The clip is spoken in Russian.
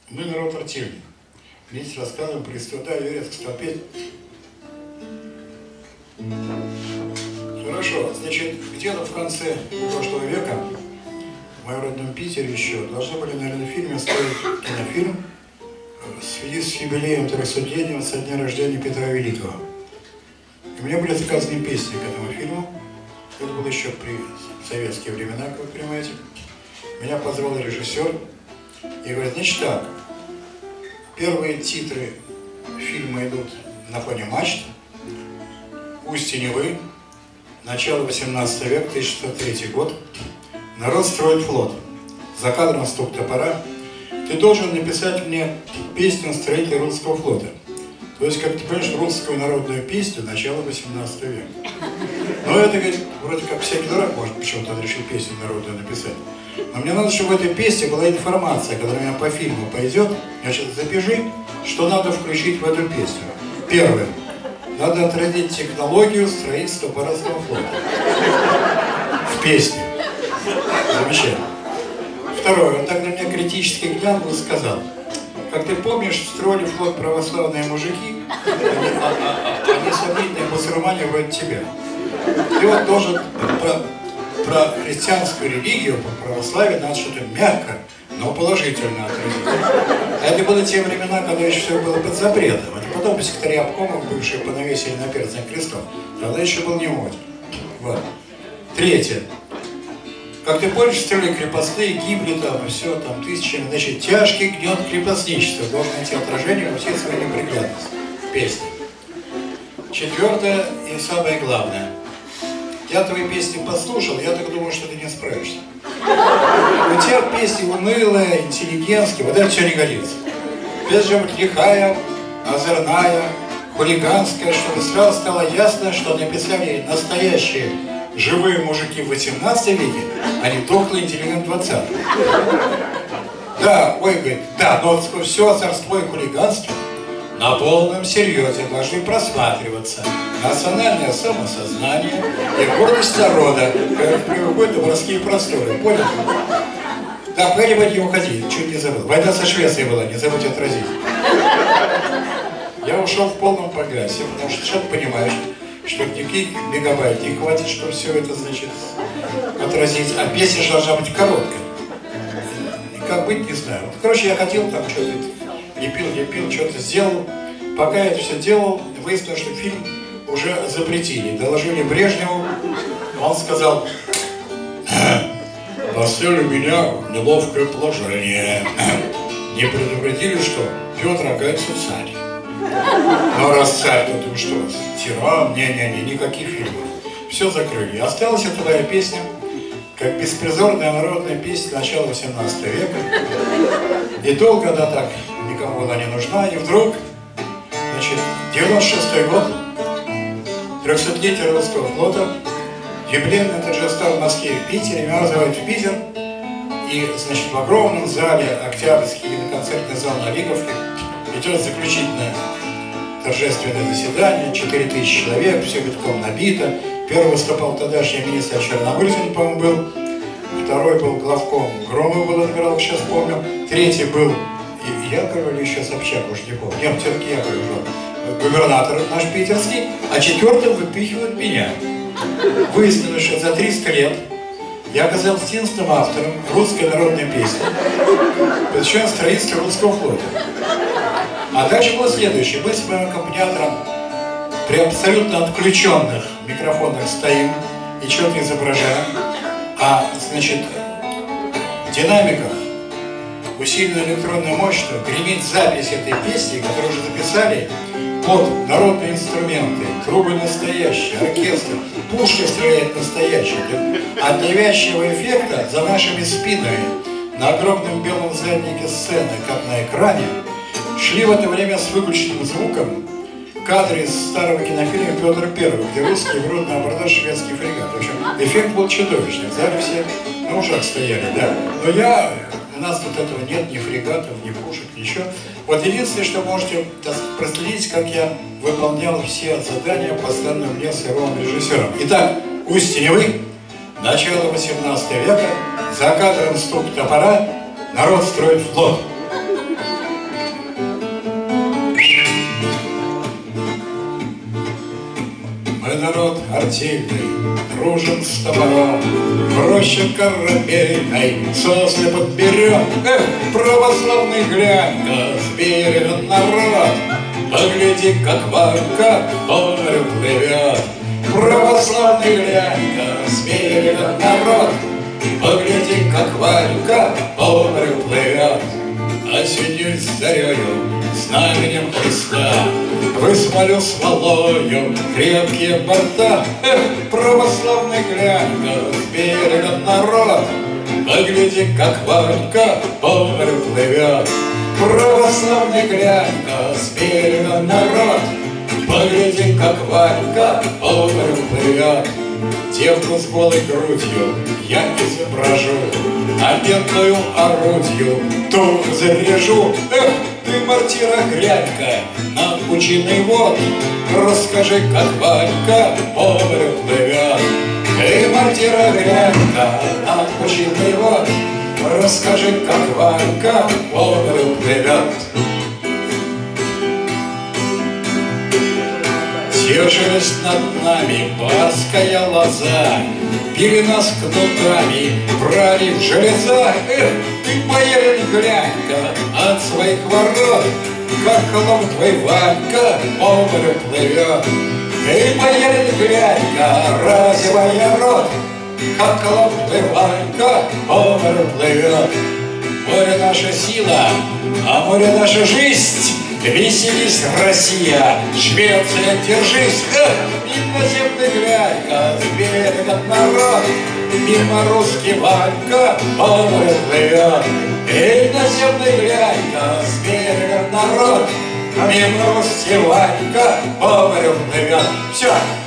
Мы народ противник. Вместе рассказываем про Иствуда и Вереск столпеть. Хорошо, значит, где-то в конце прошлого века в моем родном Питере еще должны были, наверное, в фильме строить кинофильм в связи с юбилеем 300-летнего со дня рождения Петра Великого. И мне были заказаны песни к этому фильму. Это было еще при советские времена, как вы понимаете. Меня позвал режиссер и говорит: значит так, первые титры фильма идут на фоне мачт, устье Невы, начало 18 века, 1603 год. Народ строит флот. За кадром стук топора. Ты должен написать мне песню строителя русского флота. То есть, как ты понимаешь, русскую народную песню начала 18 века. Но это, говорит, вроде как всякий дурак может почему-то решить песню народную написать. Но мне надо, чтобы в этой песне была информация, которая у меня по фильму пойдет. Значит, запиши, что надо включить в эту песню. Первое. Надо отразить технологию строительства парусного флота в песне. Замечательно. Второе. Он так на меня критически глянул и сказал: как ты помнишь, строили флот православные мужики, они сомнительные мусульмане вроде тебя. Ты вот должен про христианскую религию, про православие надо что-то мягко, но положительно отразить. А это было те времена, когда еще все было под запретом. Это потом секретари обкомов, бывшие понавесили на перстнях крестов. Тогда еще был не моден. Вот. Третье. Как ты помнишь, строили крепостные, гибли там, и все, там, тысячами. Значит, тяжкий гнет крепостничества должен найти отражение во всей своей неприглядности. Песня. Четвертое и самое главное. Я твои песни послушал, я так думаю, что ты не справишься. У тебя песни унылые, интеллигентские, вот это все не годится. Должна быть лихая, озорная, хулиганская, чтобы сразу стало ясно, что написали настоящие живые мужики в 18 веке, а не дохлый интеллигент 20. Да, ой, говорит, да, но все озорство и хулиганство на полном серьезе должны просматриваться национальное самосознание и гордость народа, как приводят в морские просторы. Понял? Да, погоди, не уходи, чуть не забыл. Война со Швецией была, не забудь отразить. Я ушел в полном погасе, потому что ты понимаешь, что никаких мегабайт не хватит, чтобы все это, значит, отразить. А песня же должна быть короткой. И как быть, не знаю. Вот, короче, я хотел там что-то, не пил, что-то сделал. Пока я это все делал, выяснилось, что фильм уже запретили. Доложили Брежневу, он сказал: поставили меня в неловкое положение. Не предупредили, что Петр, оказывается, царь. Ну раз царь, то ты что, тиран? Не, никаких фильмов. Все закрыли. Осталась эта твоя песня, как беспризорная народная песня начала 18 века. И долго она так никому была не нужна. И вдруг, значит, 96-й год, 300-летие русского флота, юбилейное торжество в Москве и в Питере, меня вызывают в Питер, и, значит, в огромном зале, Октябрьский концертный зал на Лиговке, идет заключительное торжественное заседание, 4000 человек, все битком набито. Первый выступал тогдашний министр Чернобыльский, по-моему, был. Второй был главком Громов, был адмирал, сейчас помню. Третий был Яковлев или еще Собчак, уж не помню. Нет, все-таки Яковлев уже. Губернатор наш питерский. А четвертым выпихивают меня. Выяснилось, что за 300 лет я оказался единственным автором русской народной песни, посвященной строительству русского флота. А дальше было следующее. Мы с моим аккомпаниатором при абсолютно отключенных микрофонах стоим и что-то изображаем. А, значит, в динамиках усиленную электронную мощную гремит запись этой песни, которую уже записали под народные инструменты, трубы настоящие, оркестр, пушка стреляет настоящая. От навязчивого эффекта за нашими спинами на огромном белом заднике сцены, как на экране, шли в это время с выключенным звуком кадры из старого кинофильма «Петр I», где русский в на абордаж шведский фрегат. В общем, эффект был чудовищный. В зале все на ушах стояли, да. Но у нас вот этого нет, ни фрегатов, ни пушек, ничего. Вот единственное, что можете проследить, как я выполнял все задания, поставленные мне сырым режиссером. Итак, устье Невы, начало 18 века, за кадром стук топора, народ строит флот. народ артельный, дружен с топором, в роще корабельной сосны подберем. Эх, православный глянь-ка, с берега народ, погляди, как Ванька по морю плывет. Православный глянь-ка, с берега народ, погляди, как Ванька по морю плывет. Осенью с зарею, знаменем Христа, высмолю смолою крепкие борта. Эх, православный глянь-ка, с берега народ, погляди, как Ванька по морю плывет. Православный глянь-ка, с берега народ, погляди, как Ванька по морю плывет. Девку с голой грудью я изображу, а бедную орудью ту заряжу. Эх, ты, мортира, глянь-ка на пучиный вод, расскажи, как Ванька по морю плывет. Ты, мортира, глянь-ка на пучиный вод, расскажи, как Ванька по морю плывет. Тежилась над нами барская лоза, били нас кнутами, брали в железа. Эх, ты, боярин, глянь-ка от своих ворот, как холом твой Ванька по морю плывет. Ты, боярин, глянь-ка, разевая рот, как холом твой Ванька по морю плывет. Море наша сила, а море наша жизнь. Веселись, Россия, Швеция, держись. Эх, иноземный глянь-ка, с берега народ, мимо русский Ванька по морю плывет. Иноземный глянь-ка, с берега народ, мимо русский Ванька по морю плывет. Все.